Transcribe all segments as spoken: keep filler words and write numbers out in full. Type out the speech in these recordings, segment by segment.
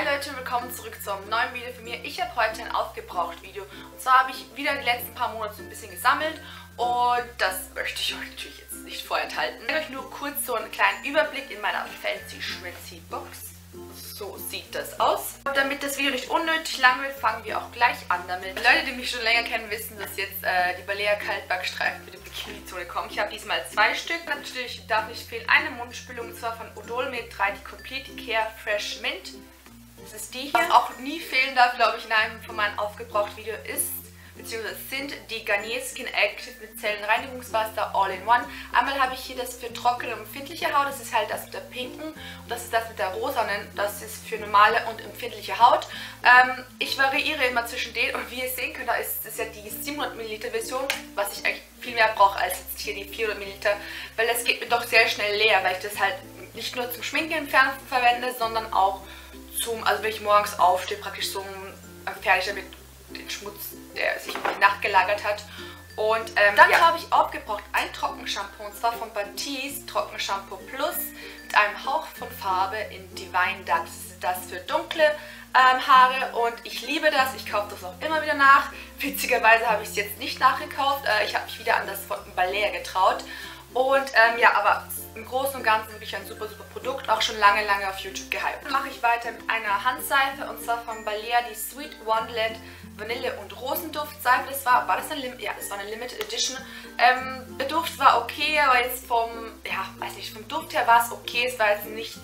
Leute, willkommen zurück zu einem neuen Video von mir. Ich habe heute ein Aufgebraucht-Video. Und zwar habe ich wieder die letzten paar Monate so ein bisschen gesammelt. Und das möchte ich euch natürlich jetzt nicht vorenthalten. Ich zeige euch nur kurz so einen kleinen Überblick in meiner Fancy Schmitzy Box. So sieht das aus. Und damit das Video nicht unnötig lang wird, fangen wir auch gleich an damit. Leute, die mich schon länger kennen, wissen, dass jetzt äh, die Balea Kaltbackstreifen mit der Bikini-Zone kommen. Ich habe diesmal zwei Stück. Natürlich darf nicht fehlen eine Mundspülung, und zwar von Odol-Med drei, die Complete Care Fresh Mint. Das ist die hier. Was auch nie fehlen darf, glaube ich, in einem von meinen Aufgebraucht-Video ist, beziehungsweise sind die Garnier Skin Active mit Zellenreinigungswasser All-in-One. Einmal habe ich hier das für trockene und empfindliche Haut, das ist halt das mit der pinken, und das ist das mit der rosanen, das ist für normale und empfindliche Haut. Ähm, ich variiere immer zwischen denen, und wie ihr sehen könnt, da ist das ja die siebenhundert Milliliter Version, was ich eigentlich viel mehr brauche als jetzt hier die vierhundert Milliliter, weil das geht mir doch sehr schnell leer, weil ich das halt nicht nur zum Schminken entfernen verwende, sondern auch zum, also wenn ich morgens aufstehe, praktisch so fertig damit den Schmutz, der sich über die Nacht gelagert hat. Und ähm, dann ja. habe ich aufgebraucht ein Trockenshampoo, und zwar von Batiste Trockenshampoo Plus mit einem Hauch von Farbe in Divine Dark. Das ist das für dunkle ähm, Haare, und ich liebe das. Ich kaufe das auch immer wieder nach. Witzigerweise habe ich es jetzt nicht nachgekauft. Äh, ich habe mich wieder an das von Balea getraut. Und ähm, ja, aber im Großen und Ganzen wirklich ein super, super Produkt, auch schon lange, lange auf YouTube gehypt. Dann mache ich weiter mit einer Handseife, und zwar von Balea, die Sweet Wonderland Vanille- und Rosenduftseife. Das war, war das eine, Lim ja, das war eine Limited Edition. Ähm, der Duft war okay, aber jetzt vom, ja, weiß nicht, vom Duft her war es okay. Es war jetzt nichts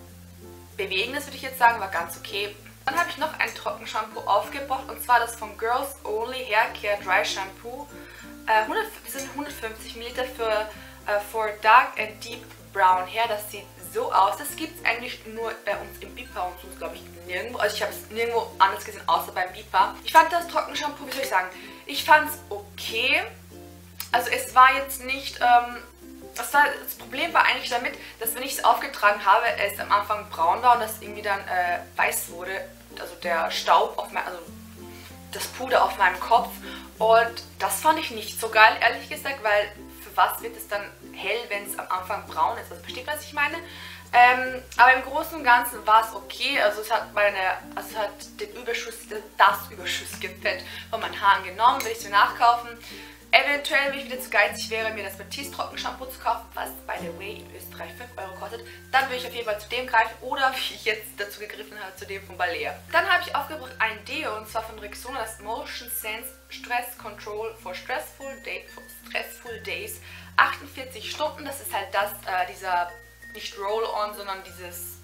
Bewegendes, würde ich jetzt sagen, war ganz okay. Dann habe ich noch ein Trockenshampoo aufgebraucht, und zwar das von Girls Only Hair Care Dry Shampoo. Äh, hundert, das sind hundertfünfzig Milliliter für Uh, for Dark and Deep Brown Hair. Das sieht so aus. Das gibt es eigentlich nur bei uns im Bipa und sonst glaube ich nirgendwo. Also ich habe es nirgendwo anders gesehen, außer beim Bipa. Ich fand das Trockenshampoo, wie soll ich sagen, ich fand es okay. Also es war jetzt nicht, ähm, das, war, das Problem war eigentlich damit, dass wenn ich es aufgetragen habe, es am Anfang braun war und das irgendwie dann äh, weiß wurde. Also der Staub auf meinem, also das Puder auf meinem Kopf. Und das fand ich nicht so geil, ehrlich gesagt, weil was wird es dann hell, wenn es am Anfang braun ist? Also versteht, was ich meine? Ähm, aber im Großen und Ganzen war es okay. Also es hat meine, also es hat den Überschuss, das überschüssige Fett von meinen Haaren genommen. Will ich es mir nachkaufen. Eventuell, wenn ich wieder zu geizig wäre, mir das Batiste Trockenshampoo zu kaufen, was by the way in Österreich fünf Euro kostet, dann würde ich auf jeden Fall zu dem greifen, oder wie ich jetzt dazu gegriffen habe, zu dem von Balea. Dann habe ich aufgebracht ein Deo, und zwar von Rexona, das Motion Sense Stress Control for Stressful, Day, for Stressful Days. achtundvierzig Stunden, das ist halt das, äh, dieser, nicht Roll-On, sondern dieses,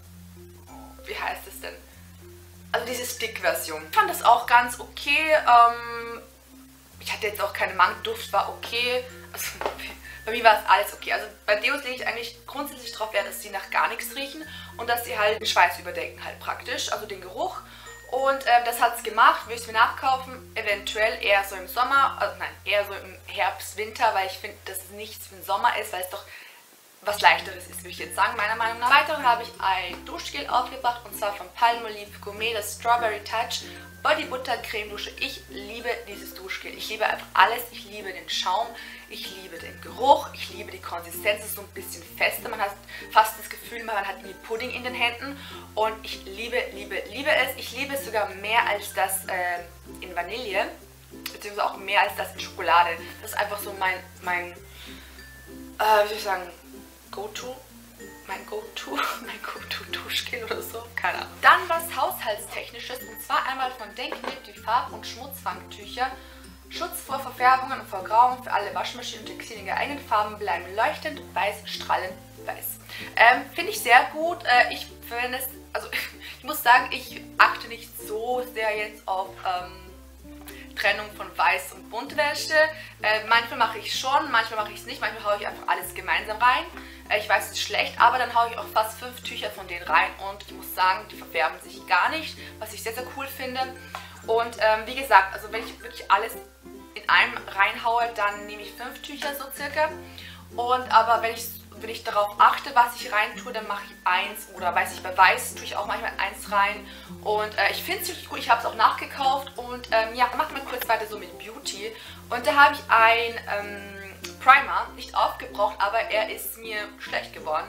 wie heißt es denn? Also diese Stick-Version. Ich fand das auch ganz okay. Ähm, ich hatte jetzt auch keine Mangel, Duft war okay. Also bei mir war es alles okay. Also bei Deos lege ich eigentlich grundsätzlich darauf Wert, dass sie nach gar nichts riechen und dass sie halt den Schweiß überdecken halt praktisch, also den Geruch. Und ähm, das hat es gemacht, will ich es mir nachkaufen, eventuell eher so im Sommer, also nein, eher so im Herbst, Winter, weil ich finde, dass es nichts für den Sommer ist, weil es doch was Leichteres ist, würde ich jetzt sagen, meiner Meinung nach. Weiterhin habe ich ein Duschgel aufgebracht, und zwar von Palmolive Gourmet, das Strawberry Touch Body Butter Creme Dusche. Ich liebe dieses Duschgel, ich liebe einfach alles, ich liebe den Schaum, ich liebe den Geruch, ich liebe die Konsistenz, es ist so ein bisschen fester, man hat fast das Gefühl, man hat irgendwie Pudding in den Händen, und ich liebe, liebe, liebe es. Ich liebe es sogar mehr als das äh, in Vanille, beziehungsweise auch mehr als das in Schokolade. Das ist einfach so mein, mein äh, wie soll ich sagen, Go-To, mein Go-To, mein Go-To-Duschgel oder so, keine Ahnung. Dann was Haushaltstechnisches, und zwar einmal von Denkmit die Farb- und Schmutzfangtücher. Schutz vor Verfärbungen und vor Grauung für alle Waschmaschinen und Textilien in geeigneten Farben, bleiben leuchtend weiß, strahlend weiß. Ähm, Finde ich sehr gut. Äh, ich verwende es, also ich muss sagen, ich achte nicht so sehr jetzt auf ähm, Trennung von Weiß und Buntwäsche. Äh, manchmal mache ich schon, manchmal mache ich es nicht, manchmal haue ich einfach alles gemeinsam rein. Äh, ich weiß, es ist schlecht, aber dann haue ich auch fast fünf Tücher von denen rein, und ich muss sagen, die verfärben sich gar nicht, was ich sehr, sehr cool finde. Und ähm, wie gesagt, also wenn ich wirklich alles in einem reinhaue, dann nehme ich fünf Tücher so circa. Und aber wenn ich, wenn ich darauf achte, was ich rein tue, dann mache ich eins, oder weiß ich, bei Weiß tue ich auch manchmal eins rein. Und äh, ich finde es wirklich gut, ich habe es auch nachgekauft. Und ähm, ja, machen wir kurz weiter so mit Beauty. Und da habe ich ein ähm, Primer, nicht aufgebraucht, aber er ist mir schlecht geworden. Und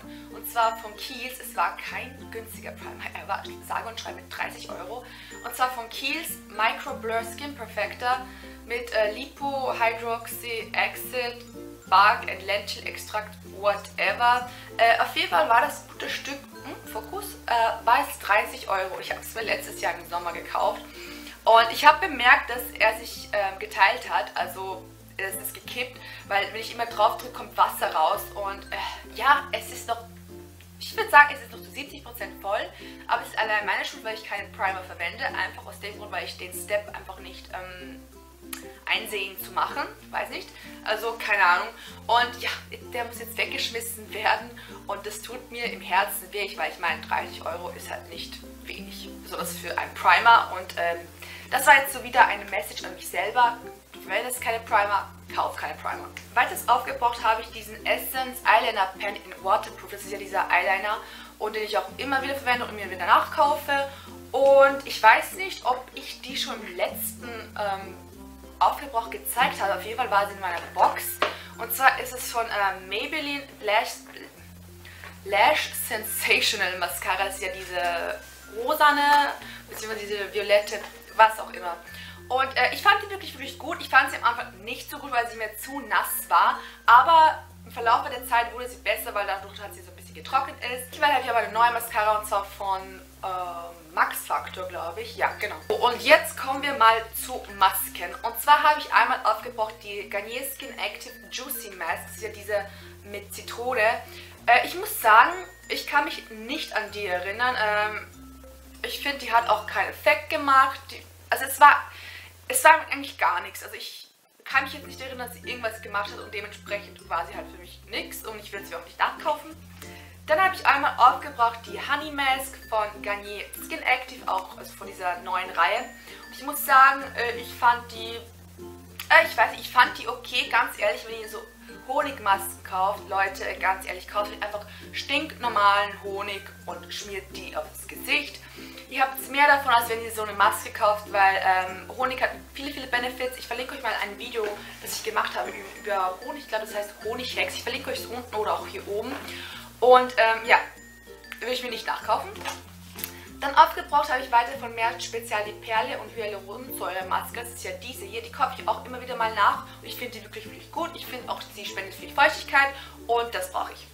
und zwar von Kiehl's. Es war kein günstiger Primer, er war sage und schreibe mit dreißig Euro. Und zwar von Kiehl's Micro Blur Skin Perfector mit äh, Lipo, Hydroxy, Acid, Bark and Lentil Extract, whatever. Äh, auf jeden Fall war das gute Stück, hm, Fokus, äh, war es dreißig Euro. Ich habe es mir letztes Jahr im Sommer gekauft. Und ich habe bemerkt, dass er sich äh, geteilt hat, also es ist gekippt, weil wenn ich immer drauf drücke, kommt Wasser raus. Und äh, ja, es ist noch, ich würde sagen, es ist noch zu siebzig Prozent voll, aber es ist allein meine Schuld, weil ich keinen Primer verwende. Einfach aus dem Grund, weil ich den Step einfach nicht ähm, einsehen zu machen, weiß nicht, also keine Ahnung. Und ja, der muss jetzt weggeschmissen werden und das tut mir im Herzen weh, weil ich meine, dreißig Euro ist halt nicht wenig, besonders für einen Primer. Und ähm, das war jetzt so wieder eine Message an mich selber. Du verwendest keine Primer, kauf keine Primer. Weiters aufgebraucht habe ich diesen Essence Eyeliner Pen in Waterproof. Das ist ja dieser Eyeliner, und den ich auch immer wieder verwende und mir wieder nachkaufe. Und ich weiß nicht, ob ich die schon im letzten ähm, Aufgebrauch gezeigt habe. Auf jeden Fall war sie in meiner Box. Und zwar ist es von äh, Maybelline Lash, Lash Sensational Mascara. Das ist ja diese rosane, beziehungsweise diese violette, was auch immer. Und äh, ich fand die wirklich, wirklich gut. Ich fand sie am Anfang nicht so gut, weil sie mir zu nass war. Aber im Verlauf der Zeit wurde sie besser, weil dadurch hat sie so ein bisschen getrocknet ist. Ich habe aber eine neue Mascara, und zwar von äh, Max Factor, glaube ich. Ja, genau. Und jetzt kommen wir mal zu Masken. Und zwar habe ich einmal aufgebraucht die Garnier Skin Active Juicy Mask. Das ist ja diese mit Zitrone. Äh, ich muss sagen, ich kann mich nicht an die erinnern. Ähm, ich finde, die hat auch keinen Effekt gemacht. Die, also es war... Es war eigentlich gar nichts. Also ich kann mich jetzt nicht erinnern, dass sie irgendwas gemacht hat, und dementsprechend war sie halt für mich nichts und ich will sie auch nicht nachkaufen. Dann habe ich einmal aufgebraucht die Honey Mask von Garnier Skin Active, auch also von dieser neuen Reihe. Und ich muss sagen, ich fand die, äh, ich weiß nicht, ich fand die okay, ganz ehrlich, wenn ihr so Honigmasken kauft, Leute, ganz ehrlich, kauft euch einfach stinknormalen Honig und schmiert die aufs Gesicht. Ihr habt mehr davon, als wenn ihr so eine Maske kauft, weil ähm, Honig hat viele, viele Benefits. Ich verlinke euch mal ein Video, das ich gemacht habe über Honig. Ich glaube, das heißt Honighex. Ich verlinke euch es unten oder auch hier oben. Und ähm, ja, würde ich mir nicht nachkaufen. Dann aufgebraucht habe ich weiter von Merz Spezial die Perle und Hyaluronsäure Maske. Das ist ja diese hier. Die kaufe ich auch immer wieder mal nach. Und ich finde die wirklich, wirklich gut. Ich finde auch, sie spendet viel Feuchtigkeit und das brauche ich.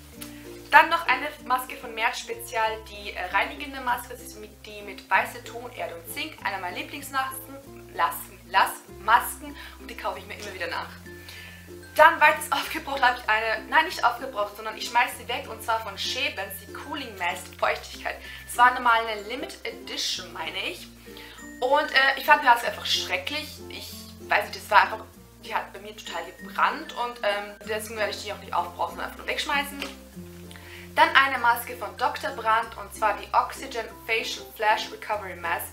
Dann noch eine Maske von Merz Spezial, die äh, reinigende Maske. Das ist mit, die mit weiße Ton, Erde und Zink. Einer meiner Lieblingsmasken, Lasken, Las, Masken, und die kaufe ich mir immer wieder nach. Dann weiters aufgebraucht habe ich eine, nein nicht aufgebraucht, sondern ich schmeiße sie weg, und zwar von Shebens, die Cooling Mask Feuchtigkeit. Das war normal eine Limited Edition, meine ich. Und äh, ich fand das einfach schrecklich. Ich weiß nicht, das war einfach, die hat bei mir total gebrannt, und ähm, deswegen werde ich die auch nicht aufbrauchen, sondern einfach nur wegschmeißen. Dann eine Maske von Doktor Brandt, und zwar die Oxygen Facial Flash Recovery Mask.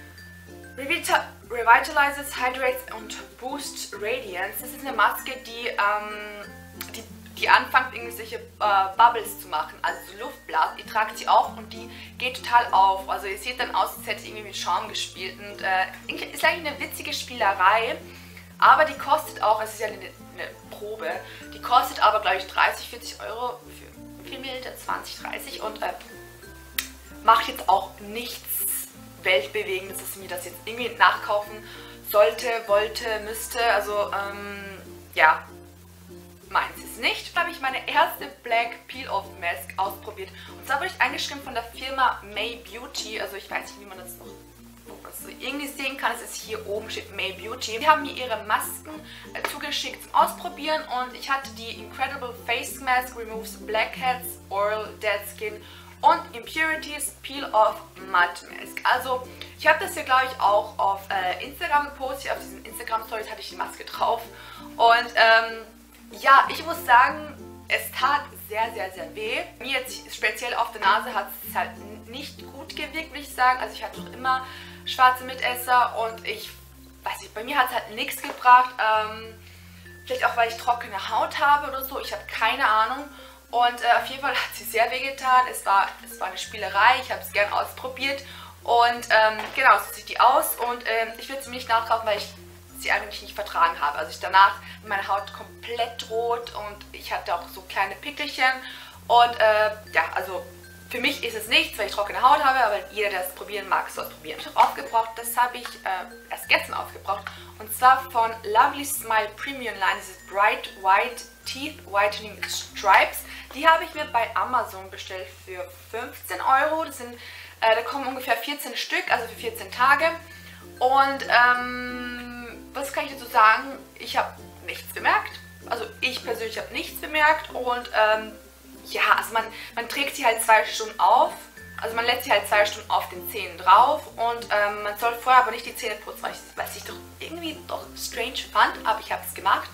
Revitalizes, Hydrates und Boost Radiance. Das ist eine Maske, die, ähm, die, die anfängt, irgendwelche äh, Bubbles zu machen, also so Luftblasen. Ihr tragt sie auch und die geht total auf. Also ihr seht dann aus, als hätte sie irgendwie mit Schaum gespielt. Und äh, ist eigentlich eine witzige Spielerei, aber die kostet auch, es ist ja eine, eine Probe, die kostet aber, glaube ich, dreißig, vierzig Euro für vier Milliliter, zwanzig, dreißig, und äh, macht jetzt auch nichts Weltbewegendes, dass ich mir das jetzt irgendwie nachkaufen sollte, wollte, müsste. Also ähm, ja, meins ist nicht. Da habe ich meine erste Black Peel-Off Mask ausprobiert, und zwar wurde ich eingeschrieben von der Firma May Beauty. Also ich weiß nicht, wie man das noch so irgendwie sehen kann. Es ist hier oben, steht May Beauty. Die haben mir ihre Masken äh, zugeschickt zum Ausprobieren, und ich hatte die Incredible Face Mask Removes Blackheads, Oil, Dead Skin und Impurities Peel Off Matte Mask. Also ich habe das hier, glaube ich, auch auf äh, Instagram gepostet. Auf diesen Instagram Stories hatte ich die Maske drauf, und ähm, ja, ich muss sagen, es tat sehr, sehr, sehr weh. Mir jetzt speziell auf der Nase hat es halt nicht gut gewirkt, würde ich sagen. Also ich hatte doch immer schwarze Mitesser, und ich weiß nicht, bei mir hat es halt nichts gebracht. Ähm, vielleicht auch, weil ich trockene Haut habe oder so, ich habe keine Ahnung. Und äh, auf jeden Fall hat sie sehr weh getan. Es war, es war eine Spielerei, ich habe es gern ausprobiert. Und ähm, genau, so sieht die aus, und ähm, ich würde sie mir nicht nachkaufen, weil ich sie eigentlich nicht vertragen habe. Also ich danach meine Haut komplett rot, und ich hatte auch so kleine Pickelchen. Und äh, ja, also für mich ist es nichts, weil ich trockene Haut habe, aber jeder, der es probieren mag, soll es probieren. Ich habe aufgebraucht, das habe ich äh, erst gestern aufgebraucht. Und zwar von Lovely Smile Premium Line, dieses Bright White Teeth Whitening Stripes. Die habe ich mir bei Amazon bestellt für fünfzehn Euro. Das sind, äh, da kommen ungefähr vierzehn Stück, also für vierzehn Tage. Und ähm, was kann ich dazu sagen? Ich habe nichts bemerkt. Also ich persönlich habe nichts bemerkt und ähm, ja, also man, man trägt sie halt zwei Stunden auf, also man lässt sie halt zwei Stunden auf den Zähnen drauf und ähm, man soll vorher aber nicht die Zähne putzen, weil ich, was ich doch irgendwie doch strange fand, aber ich habe es gemacht.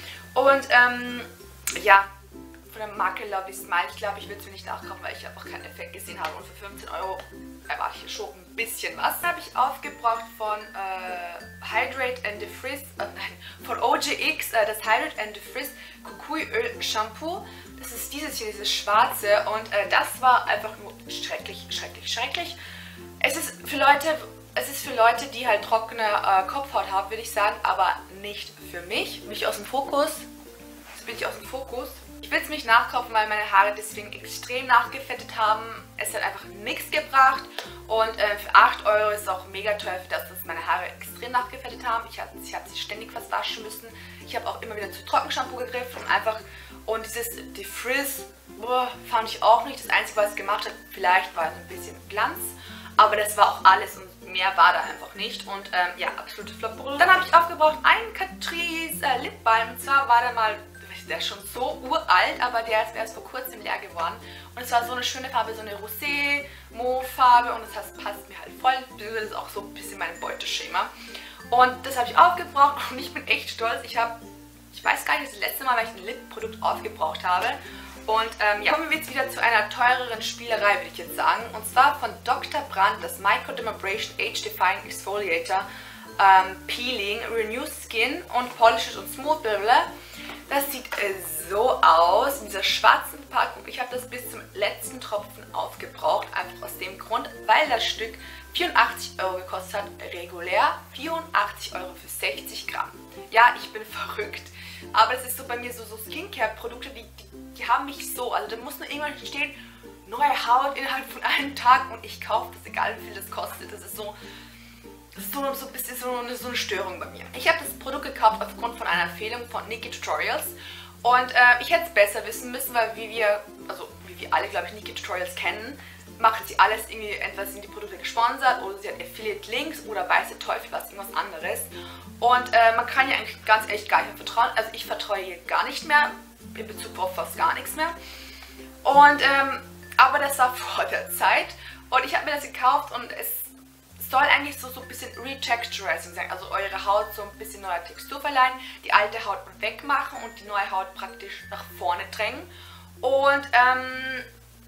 Und ähm, ja, von der Marke Lovely Smile, ich glaube, ich will es mir nicht nachkaufen, weil ich einfach keinen Effekt gesehen habe und für fünfzehn Euro erwarte ich schon ein bisschen was. Habe ich aufgebraucht von äh, Hydrate and Defrizz, äh, nein, von O G X, äh, das Hydrate and Defrizz Kukui Öl Shampoo. Das ist dieses hier, dieses schwarze und äh, das war einfach nur schrecklich, schrecklich, schrecklich. Es ist für Leute, es ist für Leute, die halt trockene äh, Kopfhaut haben, würde ich sagen, aber nicht für mich. Mich aus dem Fokus, jetzt bin ich aus dem Fokus. Ich will es nicht nachkaufen, weil meine Haare deswegen extrem nachgefettet haben. Es hat einfach nichts gebracht und äh, für acht Euro ist es auch mega teuer, für das, dass meine Haare extrem nachgefettet haben. Ich habe ich hab sie ständig fast waschen müssen. Ich habe auch immer wieder zu Trockenshampoo gegriffen und einfach, und dieses Defrizz fand ich auch nicht. Das Einzige, was es gemacht hat, vielleicht war so ein bisschen Glanz, aber das war auch alles und mehr war da einfach nicht. Und ähm, ja, absolute Flop. Dann habe ich aufgebraucht einen Catrice äh, Lip Balm, und zwar war der mal, der ist schon so uralt, aber der ist erst vor kurzem leer geworden. Und es war so eine schöne Farbe, so eine Rosé-Mauve-Farbe und das passt mir halt voll. Das ist auch so ein bisschen mein Beuteschema. Und das habe ich aufgebraucht und ich bin echt stolz. Ich habe, ich weiß gar nicht, das letzte Mal, weil ich ein Lip-Produkt aufgebraucht habe. Und ähm, ja, kommen wir jetzt wieder zu einer teureren Spielerei, würde ich jetzt sagen. Und zwar von Doktor Brandt, das Microdermabrasion Age Defying Exfoliator ähm, Peeling, Renews Skin und Polishes und Smooth. Blablabla. Das sieht äh, so aus, in dieser schwarzen Packung. Ich habe das bis zum letzten Tropfen aufgebraucht, einfach aus dem Grund, weil das Stück vierundachtzig Euro gekostet hat, regulär vierundachtzig Euro für sechzig Gramm. Ja, ich bin verrückt, aber das ist so bei mir so, so Skincare-Produkte, die, die, die haben mich so, also da muss nur irgendwann stehen, neue Haut innerhalb von einem Tag und ich kaufe das, egal wie viel das kostet. Das ist so... Das ist so, so ein bisschen so eine, so eine Störung bei mir. Ich habe das Produkt gekauft aufgrund von einer Empfehlung von Nikki Tutorials und äh, ich hätte es besser wissen müssen, weil wie wir, also wie wir alle, glaube ich, Nikki Tutorials kennen, macht sie alles irgendwie, entweder sind die Produkte gesponsert oder sie hat Affiliate-Links oder weiß der Teufel was, irgendwas anderes. Und äh, man kann ja eigentlich ganz ehrlich gar nicht mehr vertrauen. Also ich vertraue ihr gar nicht mehr, in Bezug auf fast gar nichts mehr. Und, ähm, aber das war vor der Zeit und ich habe mir das gekauft und es soll eigentlich so, so ein bisschen Retexturizing sein, also eure Haut so ein bisschen neue Textur verleihen, die alte Haut wegmachen und die neue Haut praktisch nach vorne drängen. Und ähm,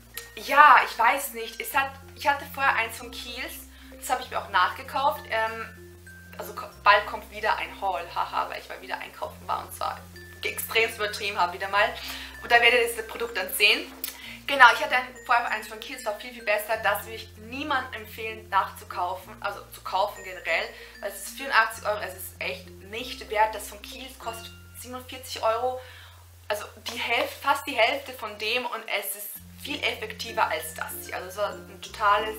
ja, ich weiß nicht, es hat, ich hatte vorher eins von Kiehl's, das habe ich mir auch nachgekauft. Ähm, also bald kommt wieder ein Haul, haha, weil ich mal wieder einkaufen war und zwar extrem übertrieben habe wieder mal. Und da werdet ihr das Produkt dann sehen. Genau, ich hatte vorher eins von Kiehl's, war viel, viel besser. Das würde ich niemandem empfehlen nachzukaufen, also zu kaufen generell. Weil es ist vierundachtzig Euro, es ist echt nicht wert. Das von Kiehl's kostet siebenundvierzig Euro. Also die Hälfte, fast die Hälfte von dem und es ist viel effektiver als das hier. Also so ein totales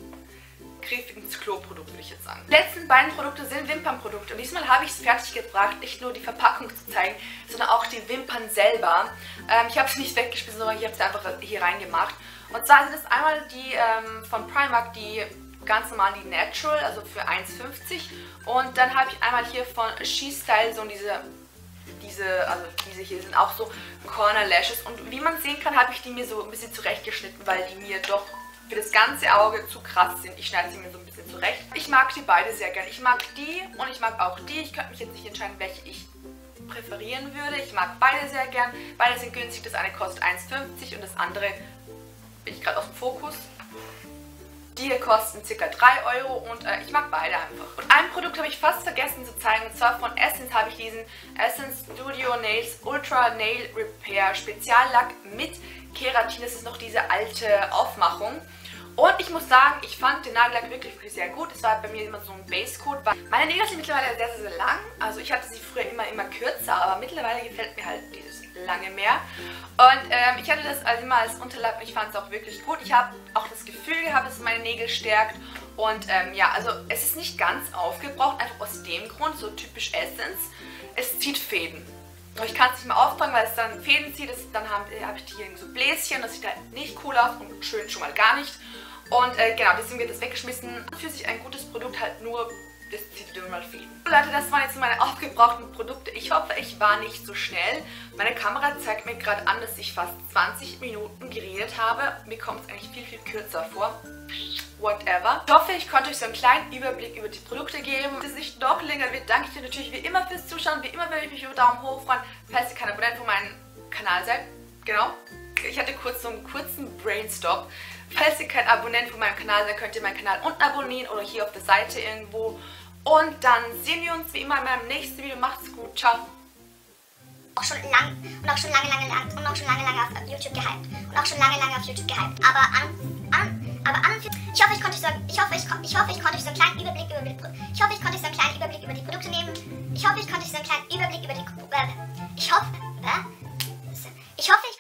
Griff ins Klo-Produkt, würde ich jetzt sagen. Die letzten beiden Produkte sind Wimpernprodukte und diesmal habe ich es fertig gebracht, nicht nur die Verpackung zu zeigen, sondern auch die Wimpern selber. Ähm, ich habe es nicht weggeschmissen, sondern ich habe es einfach hier reingemacht. Und zwar sind es einmal die ähm, von Primark, die ganz normal, die Natural, also für eins fünfzig. Und dann habe ich einmal hier von She Style so diese, diese, also diese hier sind auch so Corner Lashes. Und wie man sehen kann, habe ich die mir so ein bisschen zurechtgeschnitten, weil die mir doch für das ganze Auge zu krass sind. Ich schneide sie mir so ein bisschen zurecht. Ich mag die beide sehr gern. Ich mag die und ich mag auch die. Ich könnte mich jetzt nicht entscheiden, welche ich präferieren würde. Ich mag beide sehr gern. Beide sind günstig. Das eine kostet eins fünfzig und das andere, bin ich gerade aus dem Fokus, die hier kosten ca. drei Euro und äh, ich mag beide einfach. Und ein Produkt habe ich fast vergessen zu zeigen und zwar von Essence habe ich diesen Essence Studio Nails Ultra Nail Repair Speziallack mit Keratin. Das ist noch diese alte Aufmachung Und ich muss sagen, ich fand den Nagellack wirklich, wirklich sehr gut. Es war bei mir immer so ein Base-Coat. Meine Nägel sind mittlerweile sehr, sehr, sehr lang. Also ich hatte sie früher immer, immer kürzer, aber mittlerweile gefällt mir halt dieses lange mehr. Und ähm, ich hatte das also immer als Unterlapp und ich fand es auch wirklich gut. Ich habe auch das Gefühl gehabt, dass es meine Nägel stärkt. Und ähm, ja, also es ist nicht ganz aufgebraucht, einfach aus dem Grund, so typisch Essence. Es zieht Fäden. Und ich kann es nicht mehr auftragen, weil es dann Fäden zieht. Das, dann habe hab ich die hier in so Bläschen. Das sieht halt nicht cool aus und schön schon mal gar nicht. Und äh, genau, deswegen wird das weggeschmissen. Für sich ein gutes Produkt halt nur, das zieht wieder mal Fäden. Leute, das waren jetzt meine aufgebrauchten Produkte. Ich hoffe, ich war nicht so schnell. Meine Kamera zeigt mir gerade an, dass ich fast zwanzig Minuten geredet habe. Mir kommt es eigentlich viel, viel kürzer vor. Whatever. Ich hoffe, ich konnte euch so einen kleinen Überblick über die Produkte geben. Wenn es nicht noch länger wird, danke ich dir natürlich wie immer fürs Zuschauen. Wie immer würde ich mich über Daumen hoch freuen, falls ihr kein Abonnent von meinem Kanal seid. Genau. Ich hatte kurz so einen kurzen Brainstop. Falls ihr kein Abonnent von meinem Kanal seid, könnt ihr meinen Kanal unten abonnieren oder hier auf der Seite irgendwo. Und dann sehen wir uns wie immer in meinem nächsten Video. Macht's gut. Ciao. Auch schon lang und auch schon lange, lange, lange und auch schon lange, lange auf YouTube gehypt. Und auch schon lange, lange auf YouTube gehypt. Aber an, an, aber an und für, ich hoffe, ich konnte euch so, ich hoffe, ich, ich hoffe, ich konnte euch so einen kleinen Überblick über die, ich hoffe, ich konnte euch so einen kleinen Überblick über die Produkte nehmen. Ich hoffe, ich konnte euch so einen kleinen Überblick über die, äh, ich hoffe, äh, ich hoffe,